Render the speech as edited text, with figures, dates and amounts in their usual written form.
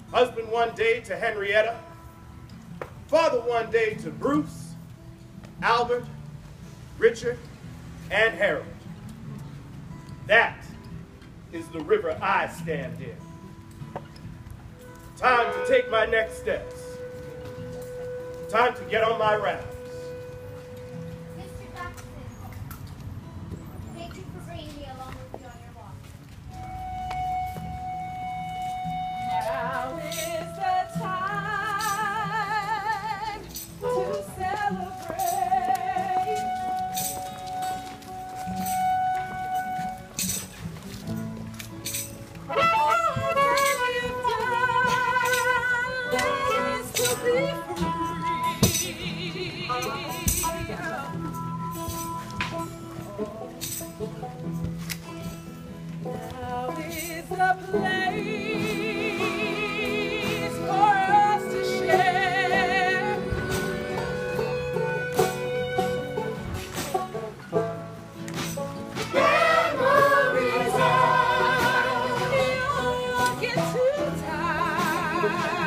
Husband one day to Henrietta, father one day to Bruce, Albert, Richard, and Harold. That is the river I stand in. Time to take my next steps. Time to get on my rafts. Mr. Jackson, thank you for bringing me along with you on your walk. Now is the time to celebrate. All that you've done is to be free. Now is the place for us to share. Memories of you won't get too tired.